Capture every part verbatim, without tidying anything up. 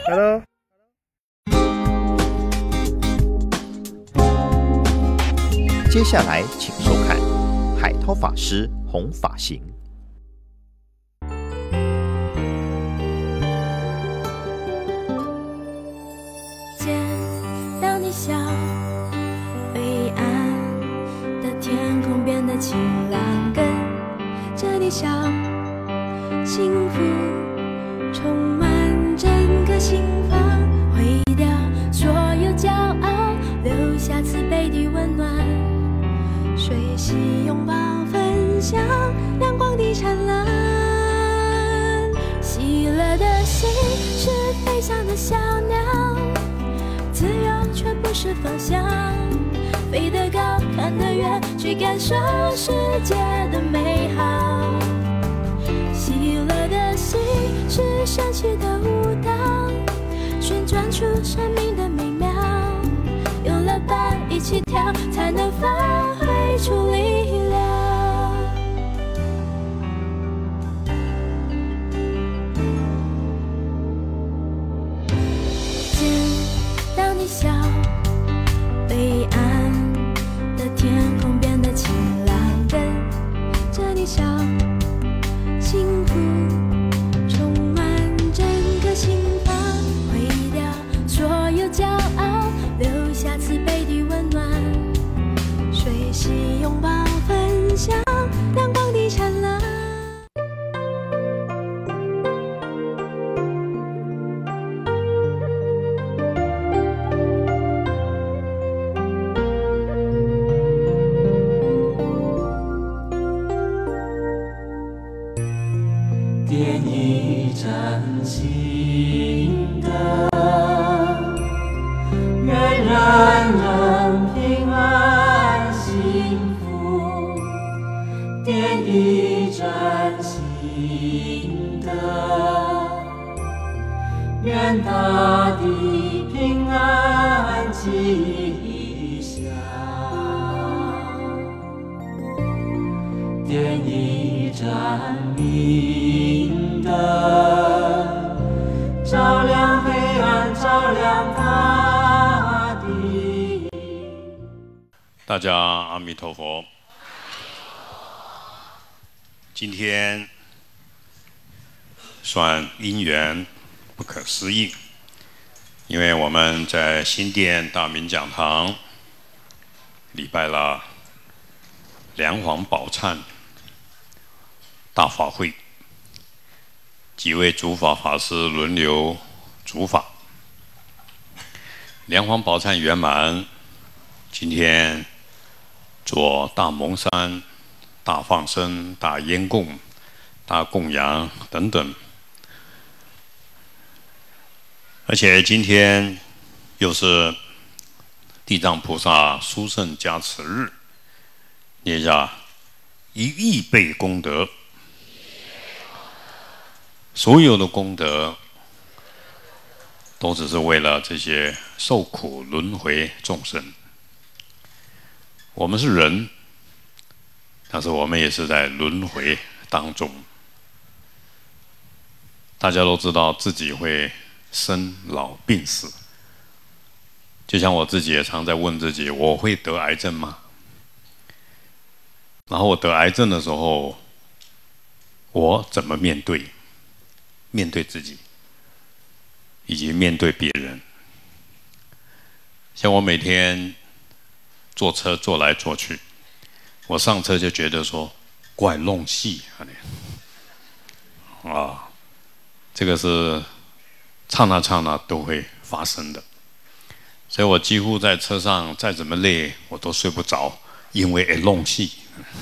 Hello。 接下来，请收看海涛法师红发行。 见到你笑，灰暗的天空变得晴朗，跟着你笑，幸福充满整个心房，毁掉所有骄傲，留下慈悲的温暖。水洗拥抱分享阳光的灿烂，喜乐的心是飞翔的小鸟，自由却不是方向，飞得高看得远，去感受世界的美好。喜乐的心是神奇的舞蹈，旋转出生命的美妙，有了伴一起跳，才能发挥出力量。见到你笑，灰暗的天空变得晴朗，跟着你笑，幸福充满整个心房，毁掉所有骄傲，留下慈悲的温暖。水洗拥抱分享阳光的灿烂。 点一盏心灯，愿人人平安幸福。点一盏心灯，愿大地平安吉祥。点一盏明灯，照亮黑暗，照亮大地。 大家阿弥陀佛。今天算因缘不可思议，因为我们在新店大明讲堂礼拜了梁皇宝忏大法会，几位主法法师轮流主法。梁皇宝忏圆满，今天做大蒙山、大放生、大烟供、大供养等等，而且今天又是地藏菩萨殊胜加持日，念一下一亿倍功德。所有的功德都只是为了这些受苦轮回众生。我们是人，但是我们也是在轮回当中。大家都知道自己会生老病死，就像我自己也常在问自己：我会得癌症吗？然后我得癌症的时候，我怎么面对？面对自己，以及面对别人。像我每天坐车坐来坐去，我上车就觉得说怪弄戏啊，这个是刹那刹那都会发生的。所以我几乎在车上再怎么累，我都睡不着，因为会弄戏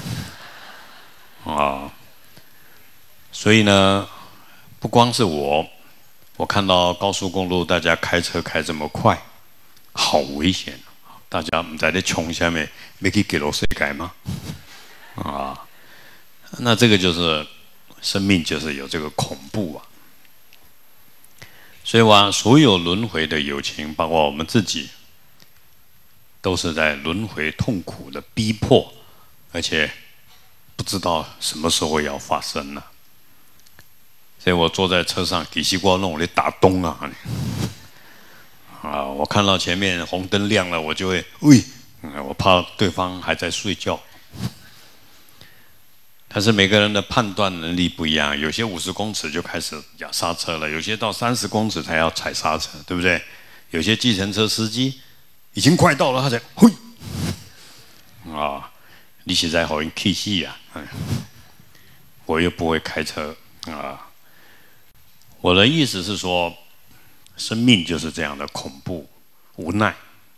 啊。所以呢，不光是我，我看到高速公路大家开车开这么快，好危险！大家唔在那穷下面，没去给罗谁改吗？啊，那这个就是生命，就是有这个恐怖啊。所以话，所有轮回的有情，包括我们自己，都是在轮回痛苦的逼迫，而且不知道什么时候要发生呢、啊。所以我坐在车上，给西瓜弄我的打洞啊！ 啊，我看到前面红灯亮了，我就会喂，嗯，我怕对方还在睡觉。但是每个人的判断能力不一样，有些五十公尺就开始要刹车了，有些到三十公尺才要踩刹车，对不对？有些计程车司机已经快到了，他才嘿，啊，你是在好人气死啊！我又不会开车啊。我的意思是说，生命就是这样的恐怖、无奈。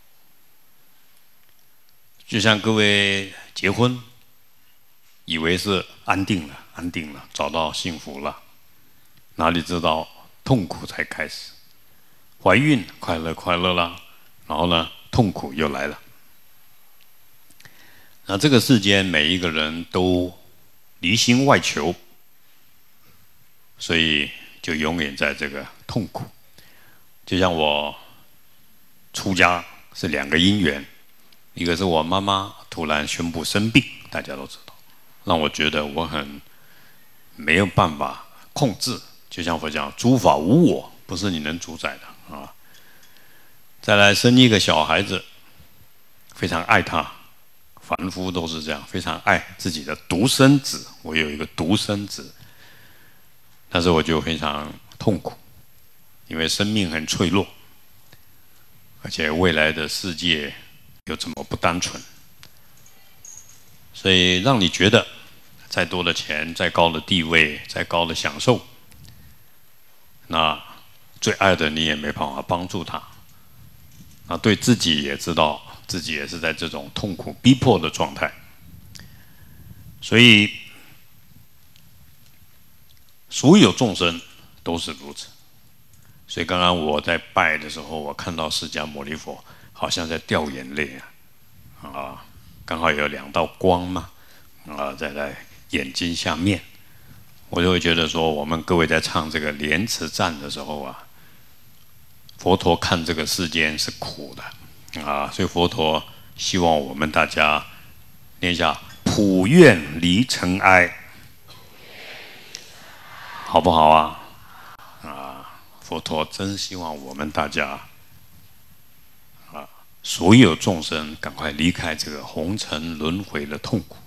就像各位结婚，以为是安定了、安定了，找到幸福了，哪里知道痛苦才开始。怀孕快乐快乐了，然后呢，痛苦又来了。那这个世间每一个人都离心外求，所以就永远在这个痛苦。就像我出家是两个因缘，一个是我妈妈突然宣布生病，大家都知道，让我觉得我很没有办法控制。就像佛讲，诸法无我，不是你能主宰的啊。再来生一个小孩子，非常爱他，凡夫都是这样，非常爱自己的独生子。我有一个独生子，但是我就非常痛苦，因为生命很脆弱，而且未来的世界又这么不单纯，所以让你觉得再多的钱、再高的地位、再高的享受，那最爱的你也没办法帮助他。那对自己也知道自己也是在这种痛苦逼迫的状态，所以所有众生都是如此。所以刚刚我在拜的时候，我看到释迦牟尼佛好像在掉眼泪啊，啊，刚好有两道光嘛，啊，在在眼睛下面，我就会觉得说，我们各位在唱这个莲池赞的时候啊，佛陀看这个世间是苦的啊，所以佛陀希望我们大家念一下普愿离尘埃，好不好啊？啊，佛陀真希望我们大家啊，所有众生赶快离开这个红尘轮回的痛苦。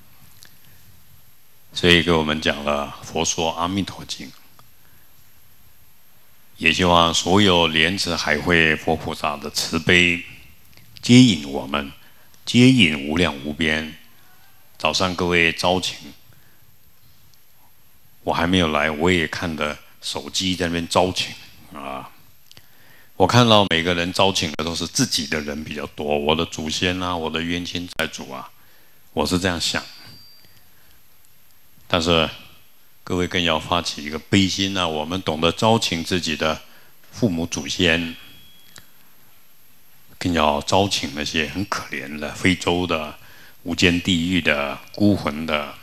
所以给我们讲了佛说《阿弥陀经》。也希望所有莲池海会佛菩萨的慈悲接引我们，接引无量无边。早上各位招请，我还没有来，我也看的手机在那边招请啊。我看到每个人招请的都是自己的人比较多，我的祖先啊，我的冤亲债主啊，我是这样想。但是各位更要发起一个悲心啊！我们懂得招请自己的父母祖先，更要招请那些很可怜的非洲的、无间地狱的、孤魂的，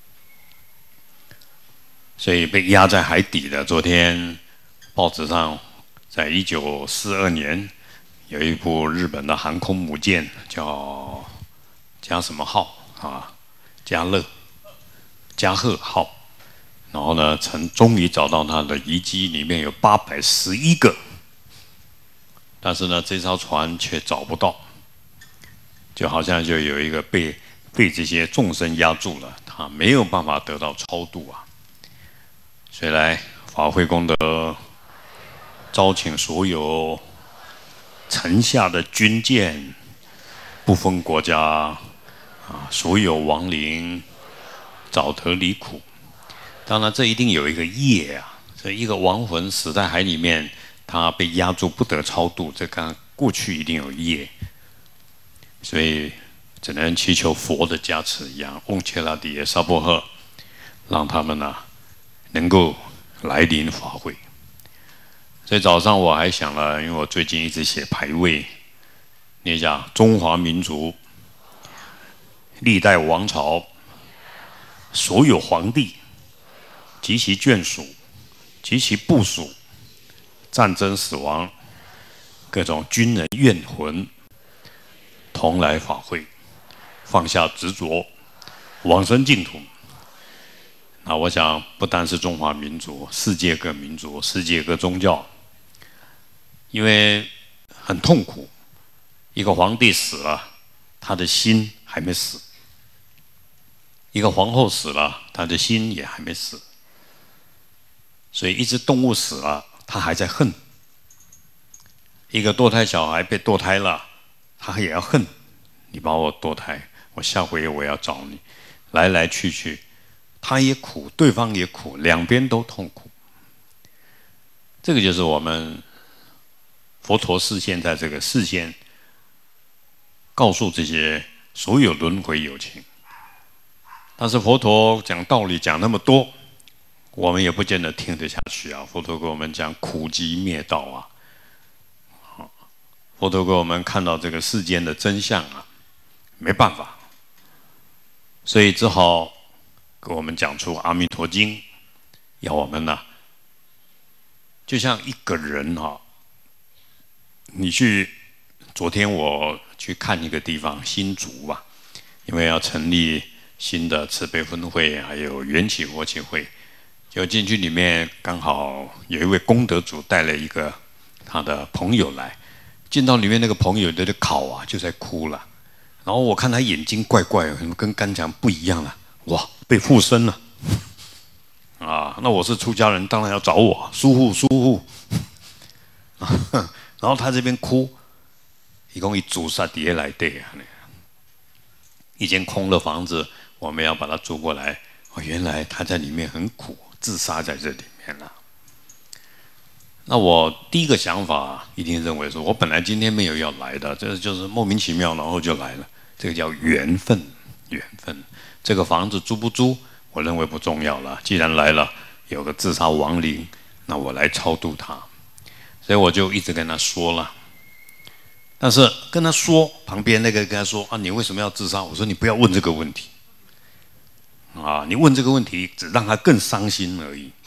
所以被压在海底的。昨天报纸上，在一九四二年有一部日本的航空母舰叫加什么号啊？加勒加贺号。然后呢，曾终于找到它的遗迹，里面有八百十一个，但是呢，这艘船却找不到，就好像就有一个被被这些众生压住了，他没有办法得到超度啊。所以来法会功德，招请所有城下的军舰，不分国家啊，所有亡灵，早得离苦。当然，这一定有一个业啊！这一个亡魂死在海里面，他被压住不得超度，这跟过去一定有业，所以只能祈求佛的加持一样，嗡切拉底耶沙波诃，让他们呢、啊、能够来临法会。所以早上我还想了，因为我最近一直写牌位，念一下中华民族历代王朝所有皇帝及其眷属、及其部属、战争死亡、各种军人怨魂，同来法会，放下执着，往生净土。那我想，不单是中华民族，世界各民族、世界各宗教，因为很痛苦。一个皇帝死了，他的心还没死；一个皇后死了，他的心也还没死。所以一只动物死了，他还在恨；一个堕胎小孩被堕胎了，他也要恨。你把我堕胎，我下回我要找你。来来去去，他也苦，对方也苦，两边都痛苦。这个就是我们佛陀示现在这个世间，告诉这些所有轮回有情。但是佛陀讲道理讲那么多，我们也不见得听得下去啊。佛陀给我们讲苦集灭道啊，佛陀给我们看到这个世间的真相啊，没办法，所以只好给我们讲出《阿弥陀经》，要我们呢、啊，就像一个人哈、啊，你去，昨天我去看一个地方新竹吧，因为要成立新的慈悲分会，还有缘起佛起会，就进去里面刚好有一位功德主带了一个他的朋友来，进到里面那个朋友的考啊就在哭了。然后我看他眼睛怪怪的，跟刚才不一样了，哇，被附身了，啊，那我是出家人，当然要找我疏护疏护。然后他这边哭，一共一祖萨底下来对啊，一间空的房子，我们要把它租过来。哦，原来他在里面很苦，自杀在这里面了。那我第一个想法一定认为说，我本来今天没有要来的，这就是莫名其妙，然后就来了。这个叫缘分，缘分。这个房子租不租，我认为不重要了。既然来了，有个自杀亡灵，那我来超度他。所以我就一直跟他说了。但是跟他说，旁边那个跟他说啊，你为什么要自杀？我说你不要问这个问题。啊，你问这个问题，只让他更伤心而已。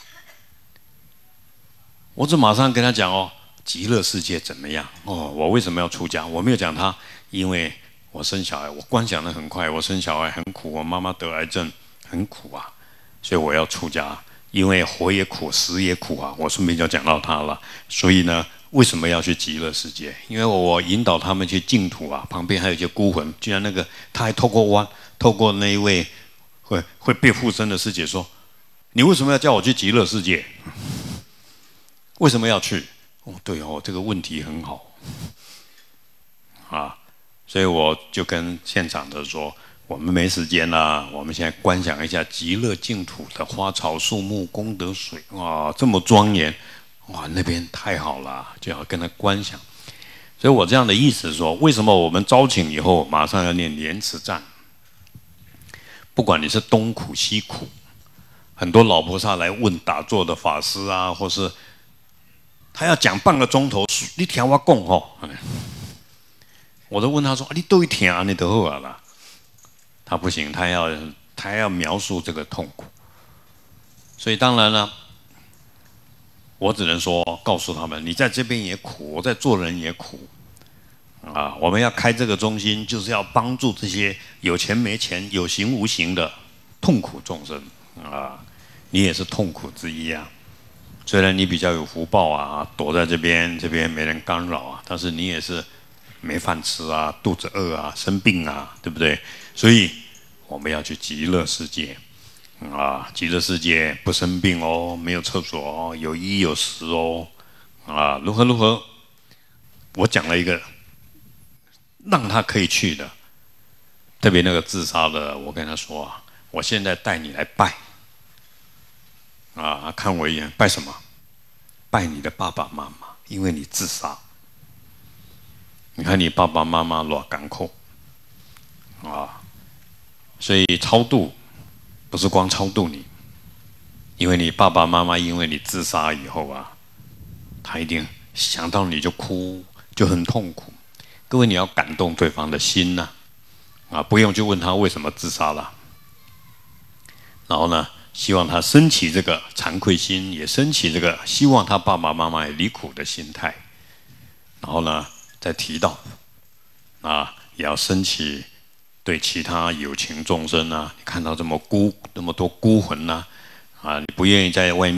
我就马上跟他讲哦，极乐世界怎么样？哦，我为什么要出家？我没有讲他，因为我生小孩，我观想得很快，我生小孩很苦，我妈妈得癌症很苦啊，所以我要出家。因为活也苦，死也苦啊，我顺便就讲到他了。所以呢，为什么要去极乐世界？因为我引导他们去净土啊，旁边还有一些孤魂。居然那个他还透过弯，透过那一位会会被附身的师姐说：“你为什么要叫我去极乐世界？为什么要去？”哦，对哦，这个问题很好啊，所以我就跟现场的说。我们没时间啦，我们现在观想一下极乐净土的花草树木、功德水，哇，这么庄严，哇，那边太好了，就要跟他观想。所以我这样的意思是说，为什么我们招请以后马上要念莲池赞？不管你是东苦西苦，很多老菩萨来问打坐的法师啊，或是他要讲半个钟头，你听我讲吼，我都问他说，啊、你都会听啊，你都好啊啦。他不行，他要他要描述这个痛苦，所以当然了，我只能说告诉他们，你在这边也苦，我在做人也苦啊。我们要开这个中心，就是要帮助这些有钱没钱、有形无形的痛苦众生啊。你也是痛苦之一啊。虽然你比较有福报啊，躲在这边，这边没人干扰啊，但是你也是没饭吃啊，肚子饿啊，生病啊，对不对？所以我们要去极乐世界啊！极乐世界不生病哦，没有厕所哦，有衣有食哦，啊，如何如何？我讲了一个让他可以去的，特别那个自杀的，我跟他说啊，我现在带你来拜啊，看我一眼，拜什么？拜你的爸爸妈妈，因为你自杀。你看你爸爸妈妈多艰苦啊！所以超度不是光超度你，因为你爸爸妈妈因为你自杀以后啊，他一定想到你就哭，就很痛苦。各位，你要感动对方的心呐、啊，啊，不用去问他为什么自杀了。然后呢，希望他升起这个惭愧心，也升起这个希望他爸爸妈妈也离苦的心态。然后呢，再提到啊，也要升起。对其他有情众生啊，你看到这么孤那么多孤魂呐、啊，啊，你不愿意在外